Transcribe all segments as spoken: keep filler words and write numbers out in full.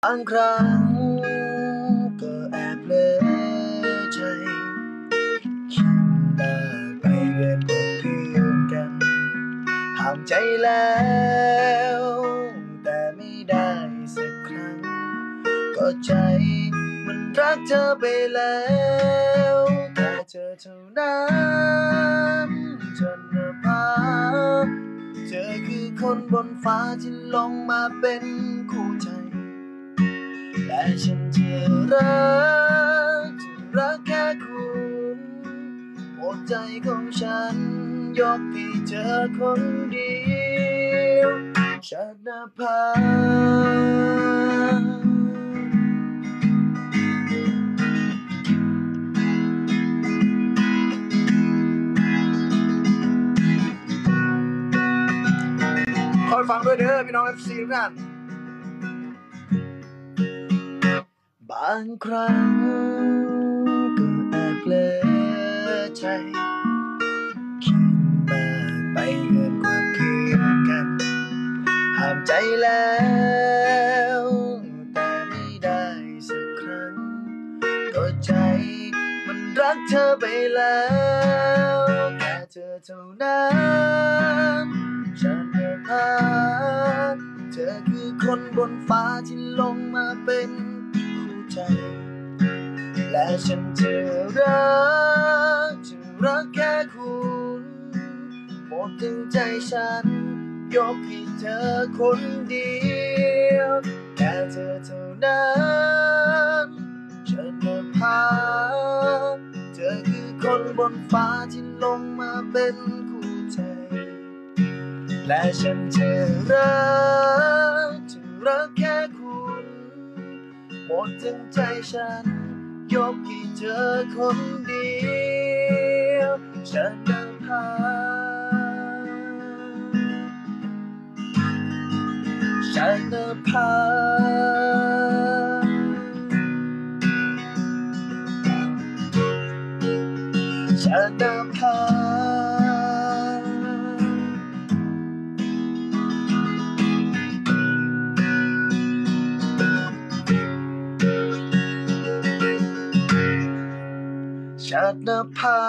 บางครั้งก็แอบเลิใจคิดมากไปเกินกว่าเพื่อนกันห้ามใจแล้วแต่ไม่ได้สักครั้งก็ใจมันรักเธอไปแล้วแค่เธอเท่านั้นฉันนภาเธอคือคนบนฟ้าที่ลงมาเป็นคู่ใจแต่ฉันจะรักจะรักแค่คุณหมดใจของฉันยกให้เธอคนเดียวฉันนภาคอยฟังด้วยเด้อพี่น้อง เอฟ ซี ทุกท่านบางครั้งก็แอบเผลอใจคิดมากไปเกินกว่าเพื่อนกันห้ามใจแล้วแต่ไม่ได้สักครั้งก็ใจมันรักเธอไปแล้วแค่เธอเท่านั้นฉันจะพาเธอคือคนบนฟ้าที่ลงมาเป็นคู่ใจและฉันจะรักจะรักแค่คุณหมดถึงใจฉันยกให้เธอคนเดียวแค่เธอเท่านั้นฉันจะพาเธอคือคนบนฟ้าที่ลงมาเป็นคู่ใจและฉันจะรักจะรักแค่คุณหมดถึงใจฉันยกให้เธอคนเดียวฉันจะพาฉันจะพาฉันจะพาฉันจะพา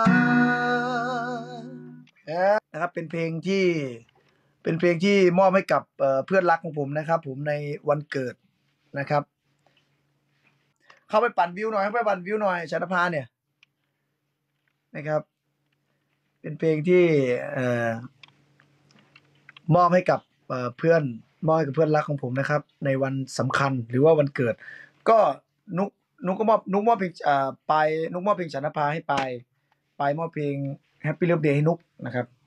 นะครับเป็นเพลงที่เป็นเพลงที่มอบให้กับเพื่อนรักของผมนะครับผมในวันเกิดนะครับเข้าไปปั่นวิวหน่อยเข้าไปปั่นวิวหน่อยชาตภาเนี่ยนะครับเป็นเพลงที่เอ่อมอบให้กับเพื่อนมอบให้กับเพื่อนรักของผมนะครับในวันสำคัญหรือว่าวันเกิดก็นุกนุกก็มอบนุกมอบเพลงอ่าไปนุกมอบเพลงชาตภาให้ไปไปมอบเพลง Happy Birthday ให้นุกนะครับ